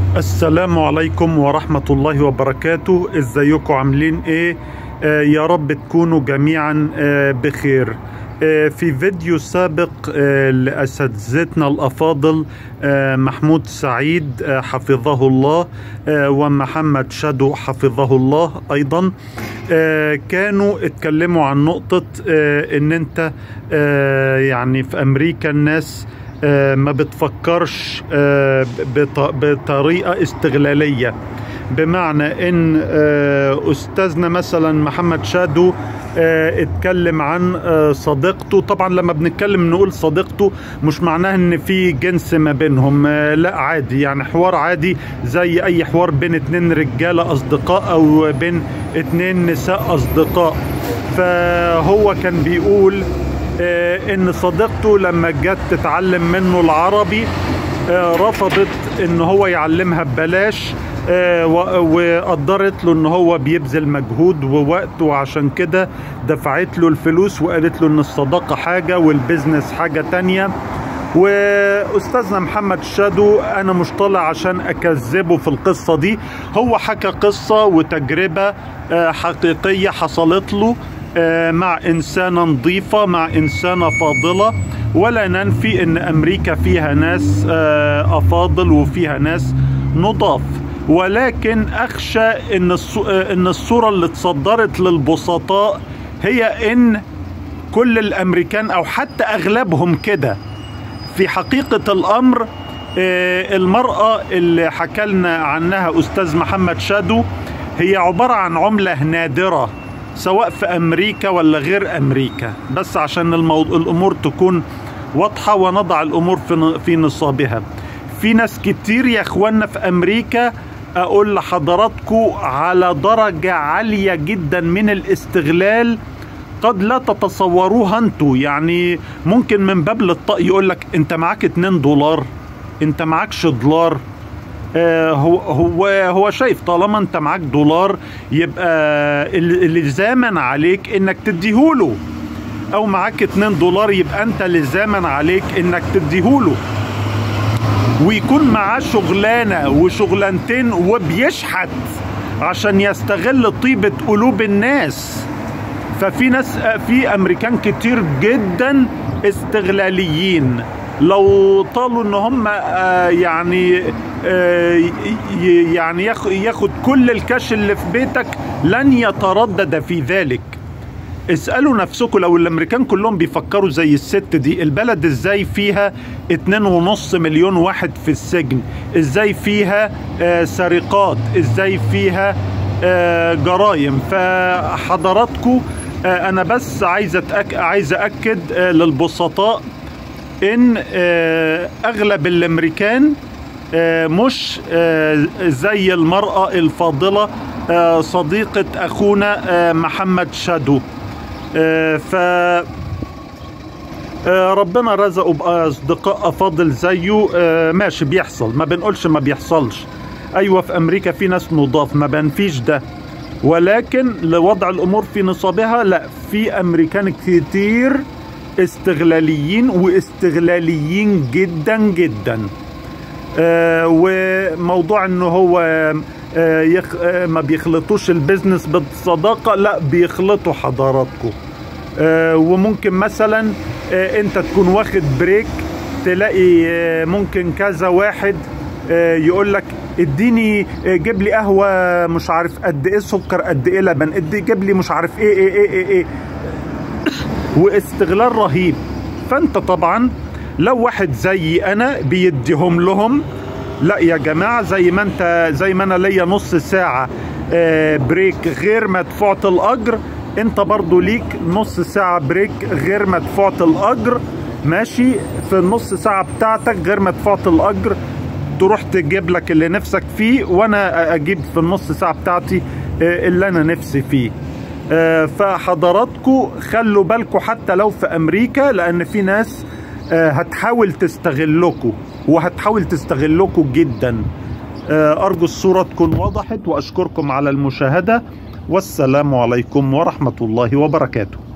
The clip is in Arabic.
السلام عليكم ورحمة الله وبركاته. ازيكم عاملين ايه؟ يا رب تكونوا جميعا بخير. في فيديو سابق لأساتذتنا الأفاضل محمود سعيد حفظه الله ومحمد شادو حفظه الله أيضا، كانوا اتكلموا عن نقطة ان انت يعني في أمريكا الناس ما بتفكرش بطريقة استغلالية، بمعنى ان استاذنا مثلا محمد شادو اتكلم عن صديقته. طبعا لما بنتكلم نقول صديقته مش معناه ان في جنس ما بينهم، لا عادي، يعني حوار عادي زي اي حوار بين اتنين رجالة اصدقاء او بين اتنين نساء اصدقاء. فهو كان بيقول ان صديقته لما جت تتعلم منه العربي رفضت ان هو يعلمها ببلاش، وقدرت له ان هو بيبذل مجهود ووقت، وعشان كده دفعت له الفلوس وقالت له ان الصداقة حاجة والبزنس حاجة تانية. واستاذنا محمد شادو انا مش طالع عشان اكذبه في القصة دي، هو حكى قصة وتجربة حقيقية حصلت له مع إنسانة نظيفة، مع إنسانة فاضلة. ولا ننفي إن أمريكا فيها ناس أفاضل وفيها ناس نضاف، ولكن أخشى إن الصورة اللي اتصدرت للبسطاء هي إن كل الأمريكان أو حتى أغلبهم كده. في حقيقة الأمر المرأة اللي حكى لنا عنها أستاذ محمد شادو هي عبارة عن عملة نادرة سواء في أمريكا ولا غير أمريكا، بس عشان الأمور تكون واضحة ونضع الأمور في نصابها. في ناس كتير يا أخوانا في أمريكا أقول لحضراتكم على درجة عالية جدا من الاستغلال قد لا تتصوروها انتوا. يعني ممكن من باب للطاق يقولك انت معاك $2، انت معاكش $. هو شايف طالما انت معاك $، يبقى لزاما عليك انك تديهوله، او معاك $2 يبقى انت لزاما عليك انك تديهوله. ويكون معاه شغلانة وشغلانتين وبيشحت عشان يستغل طيبة قلوب الناس. ففي ناس في امريكان كتير جدا استغلاليين، لو طالوا ان هم يعني ياخد كل الكاش اللي في بيتك لن يتردد في ذلك. اسألوا نفسكم لو الامريكان كلهم بيفكروا زي الست دي، البلد ازاي فيها 2.5 مليون واحد في السجن، ازاي فيها سرقات، ازاي فيها جرائم. فحضراتكم انا بس عايز اكد للبسطاء ان اغلب الامريكان مش زي المرأة الفاضلة صديقة اخونا محمد شادو. ف ربنا رزقه باصدقاء افاضل زيه، ماشي بيحصل، ما بنقولش ما بيحصلش. ايوه في امريكا في ناس نضاف، ما بنفيش ده، ولكن لوضع الامور في نصابها لا، في امريكان كتير استغلاليين واستغلاليين جدا جدا. وموضوع انه هو ما بيخلطوش البيزنس بالصداقة، لا بيخلطوا حضراتكم. وممكن مثلا انت تكون واخد بريك، تلاقي ممكن كذا واحد يقول لك اديني، جيب لي قهوة مش عارف قد ايه سكر قد ايه لبن، جيب لي مش عارف ايه واستغلال رهيب. فانت طبعا لو واحد زي انا بيديهم لهم، لا يا جماعة، زي ما انا ليا نص ساعة بريك غير مدفوعة الاجر، انت برضو ليك نص ساعة بريك غير مدفوعة الاجر، ماشي؟ في النص ساعة بتاعتك غير مدفوعة الاجر تروح تجيب لك اللي نفسك فيه، وانا اجيب في النص ساعة بتاعتي اللي انا نفسي فيه. فحضراتكم خلوا بالكم حتى لو في امريكا، لان في ناس هتحاول تستغلكم وهتحاول تستغلكم جدا. ارجو الصورة تكون وضحت، واشكركم على المشاهدة، والسلام عليكم ورحمة الله وبركاته.